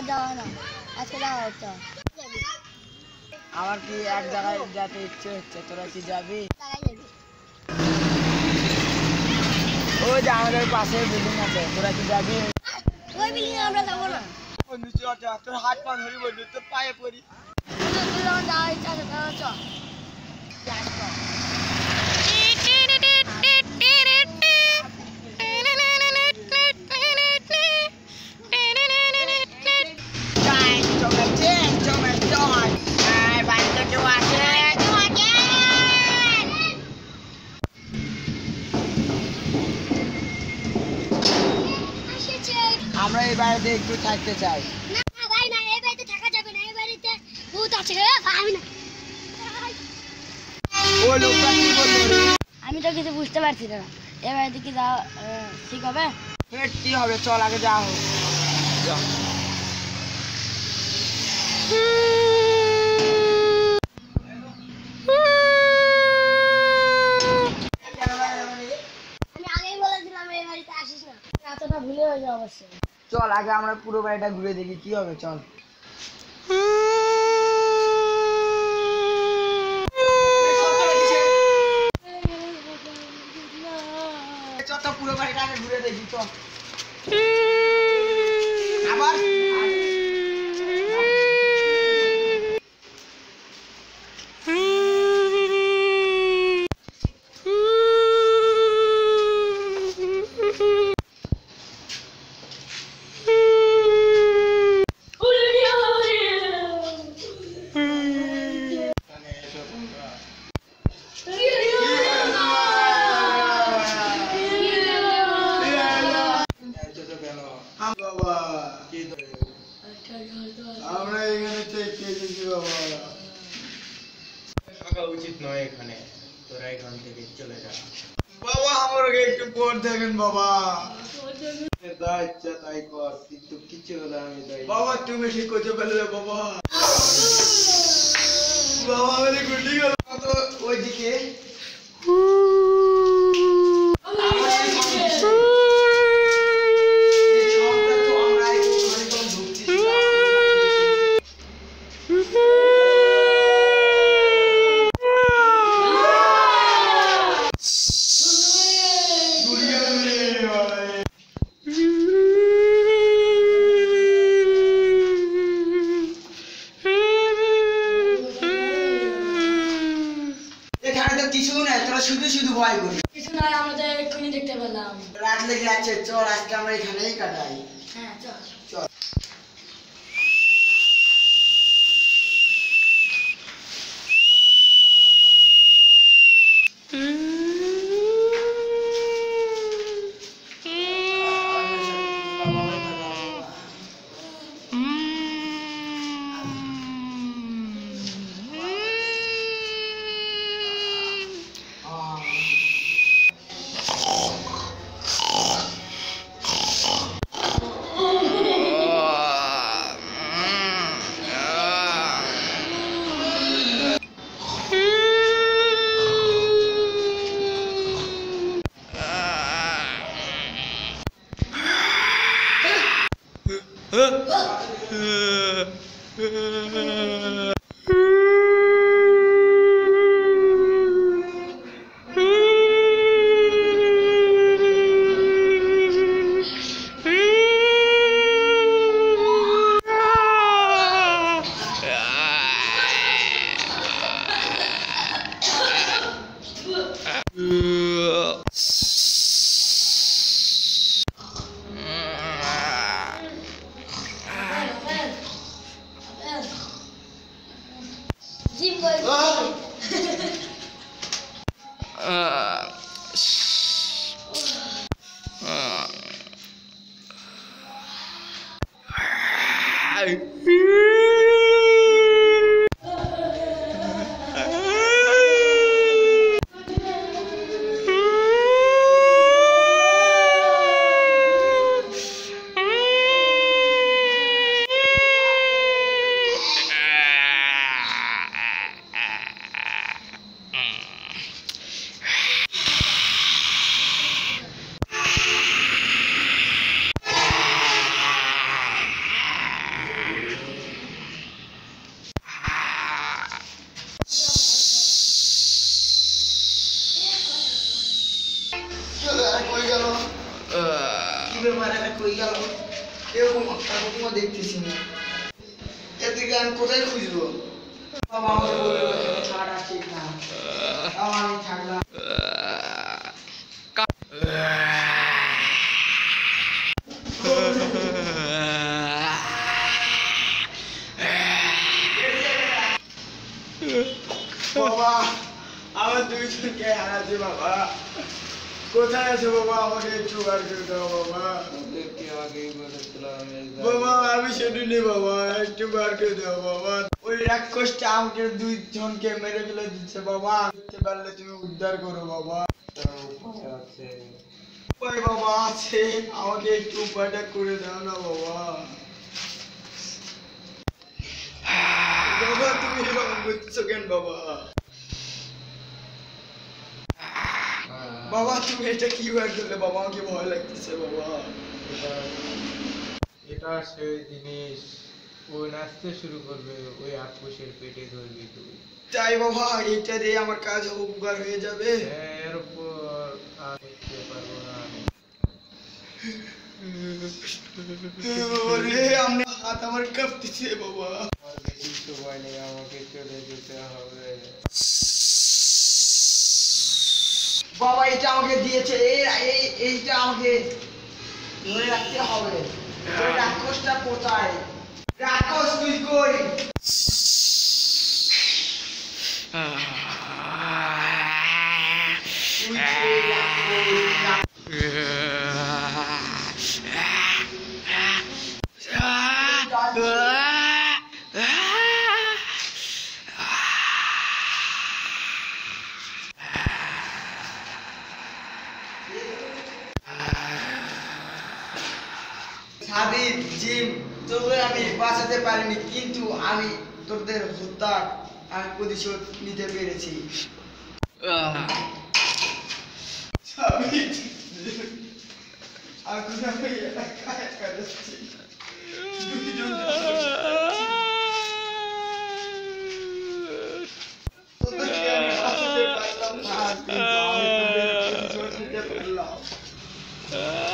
আর যাওয়া না, আজকে যাওয়া হচ্ছে। আমার কি এক জায়গায় যেতে ইচ্ছে হচ্ছে, তোরা কি যাবি? ওই যে আমাদের পাশে বিল্ডিং আছে, তোরা কি যাবি? ওই বিল্ডিং আমরা যাবো না। তোর হাত পা ধরি বললি, তোর পায়ে পড়ি। যাওয়ার ইচ্ছা আছে, তাহলে চল। আমরা এই বাড়িতে একটু থাকতে চাই। না ভাই না, এই বাড়িতে থাকা যাবে না, এই বাড়িতে ভূত আছে। আমি না, ও লোকটা কি বললো? আমি তো কিছু বুঝতে পারছি না। এই বাড়িতে কি যাওয়া ঠিক হবে? কি হবে, চল আগে যা হোক। আমি আগেই বলে দিলাম এই বাড়িতে আসিস না, এতটা ভুলে হয়ে যাও অবশ্যই। চল আগে আমরা পুরো বাড়িটা ঘুরে দেখি কি হবে, চল। পুরো বাড়িটা আগে ঘুরে দেখি, চল। আবার আমরা এখানে থেকে বাবা থাকা উচিত নয় এখানে, তোরা এখান থেকে চলে যা। বাবা আমাকে একটু পর দেখেন বাবা। যা ইচ্ছা তাই কর, কিন্তু কিছু হলে আমি তাই। বাবা তুমি ঠিক করতে পারলে বাবা। বাবা আমাদের গুটি গেল ওইদিকে। কিছু নাই, তোরা শুধু শুধু ভয় করি। কিছু নয়, আমাদের এক্ষুনি দেখতে পেলাম। রাত লেগে যাচ্ছে, চল আজকে আমরা এখানেই কাটাই। হ্যাঁ চল। চল। মারে না কই গেল কেউ কাকুমা দেখতেছি না এদিকে আমি কোথায় খুঁজবো বাবা আমাকে বলে ছাড়া ঠিক না আমি থাকলাম বাবা আমার দুইজনকে হারাচ্ছি বাবা কোথায় আছে বাবা আমাকে একটু বার করে দাও বাবা বাবা আমি সেদিনই বাবা একটু বার করে দাও বাবা ওই রাক্ষসটা আমাকে দুইজনকে মেরে ফেলে দিচ্ছে বাবা দেখতে পারলে তুমি উদ্ধার করো বাবা উপায় বাবা আছে আমাকে একটু উপায়টা করে দাও না বাবা বাবা তুমি এরকম করছো কেন বাবা বাবা তুমি এটা কি বার করলে বাবা আমাকে ভয় লাগতেছে বাবা এটা সেই জিনিস ওই নাচতে শুরু করবে ওই আক্রোশের পেটে ধরবি তুই তাই বাবা এটা দিয়ে আমার কাজ উপকার হয়ে যাবে এর উপর আর দেখতে পারবো না ওরে আমি হাত আমার কাঁপতেছে বাবা আমার বেশি সময় নেই আমাকে চলে যেতে হবে বাবা এটা আমাকে দিয়েছে এইটা আমাকে ধরে রাখতে হবে ওই রাক্ষসটা কোথায় রাক্ষস তুই কই তুই কই রাক্ষস? সাবির জিম তোদের আমি বাঁচাতে পারিনি কিন্তু আমি তোদের হত্যা আমি প্রতিশোধ নিতে পেরেছি সাবির এখন আমি একা একা যাচ্ছি দুইজন তোদেরকে আমি বাঁচাতে পারলাম না কিন্তু আমি তোদের প্রতিশোধ নিতে পারলাম